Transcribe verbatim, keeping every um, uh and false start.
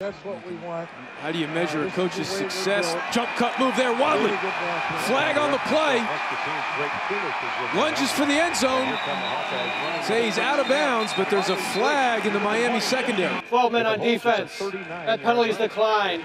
That's what we want. How do you measure a coach's success? Jump cut move there, Wadley. Flag on the play. Lunges for the end zone. Say he's out of bounds, but there's a flag in the Miami secondary. twelve men on defense. That penalty is declined.